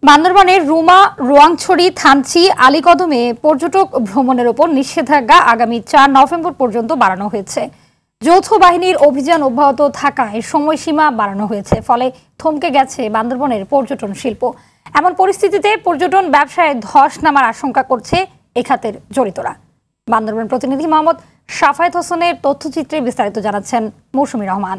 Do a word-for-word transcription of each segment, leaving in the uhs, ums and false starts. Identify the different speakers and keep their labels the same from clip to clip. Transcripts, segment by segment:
Speaker 1: বান্দরবানের রুমা, রোয়াংছড়ি, থানচি, আলীকদমে পর্যটক ভ্রমণের ওপর নিষেধাজ্ঞা আগামী চার নভেম্বর পর্যন্ত বাড়ানো হয়েছে। যৌথ বাহিনীর অভিযান অব্যাহত থাকায় সময়সীমা বাড়ানো হয়েছে, ফলে থমকে গেছে বান্দরবনের পর্যটন শিল্প। এমন পরিস্থিতিতে পর্যটন ব্যবসায় ধস নামার আশঙ্কা করছে এ খাতের জড়িতরা। বান্দরবান প্রতিনিধি মোহাম্মদ সাফায়েত হোসেনের তথ্যচিত্রে বিস্তারিত জানাচ্ছেন মৌসুমী রহমান।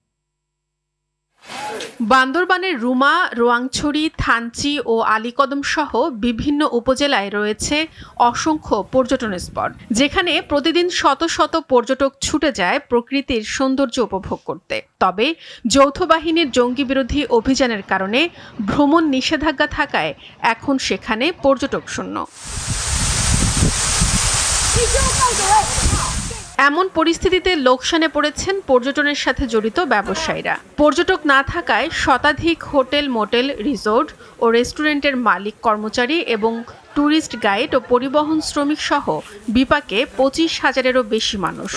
Speaker 2: বান্দরবানের রুমা, রোয়াংছড়ি, থানচি ও আলীকদম সহ বিভিন্ন উপজেলায় রয়েছে অসংখ্য পর্যটন স্পট, যেখানে প্রতিদিন শত শত পর্যটক ছুটে যায় প্রকৃতির সৌন্দর্য উপভোগ করতে। তবে যৌথ বাহিনীর জঙ্গি বিরোধী অভিযানের কারণে ভ্রমণ নিষেধাজ্ঞা থাকায় এখন সেখানে পর্যটক শূন্য। এমন পরিস্থিতিতে লোকসানে পড়েছেন পর্যটনের সাথে জড়িত ব্যবসায়ীরা। পর্যটক না থাকায় শতাধিক হোটেল, মোটেল, রিসোর্ট ও রেস্টুরেন্টের মালিক, কর্মচারী এবং ট্যুরিস্ট গাইড ও পরিবহন শ্রমিক সহ বিপাকে পঁচিশ হাজারেরও বেশি মানুষ।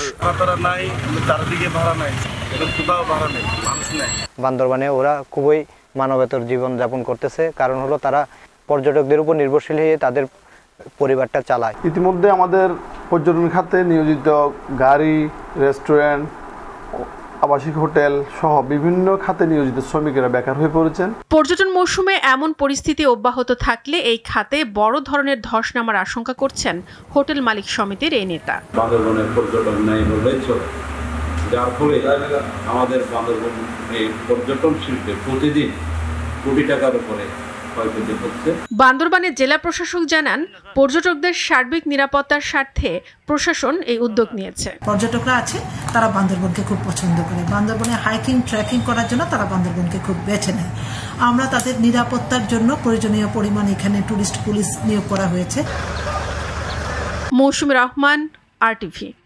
Speaker 3: বান্দরবানে ওরা খুবই মানবেতর জীবন যাপন করতেছে, কারণ হলো তারা পর্যটকদের উপর নির্ভরশীল হয়ে তাদের পরিবারটা চালায়।
Speaker 4: ইতিমধ্যে আমাদের পর্যটন খাতে নিয়োজিত গাড়ি, রেস্টুরেন্ট, আবাসিক হোটেল সহ বিভিন্ন খাতে নিয়োজিত শ্রমিকেরা বেকার হয়ে পড়েছেন।
Speaker 2: পর্যটন মৌসুমে এমন পরিস্থিতি অব্যাহত থাকলে এই খাতে বড় ধরনের ধস নামার আশঙ্কা করছেন হোটেল মালিক সমিতির এই নেতা।
Speaker 5: বান্দরবানের পর্যটন নাই বললেই চলে, যার ফলে আমাদের বান্দরবান এই পর্যটন শিল্পে প্রতিদিন কোটি টাকার উপরে।
Speaker 2: বান্দরবানের জেলা প্রশাসক জানান, পর্যটকদের সার্বিক নিরাপত্তার স্বার্থে প্রশাসন এই উদ্যোগ নিয়েছে।
Speaker 6: পর্যটকরা আছে, তারা বান্দরবনকে খুব পছন্দ করে। বান্দরবনে হাইকিং, ট্রেকিং করার জন্য তারা বান্দরবনকে খুব বেছে নেয়। আমরা তাদের নিরাপত্তার জন্য প্রয়োজনীয় পরিমাণ এখানে টুরিস্ট পুলিশ নিয়োগ করা হয়েছে।
Speaker 2: মৌসুমী রহমান, আর টিভি।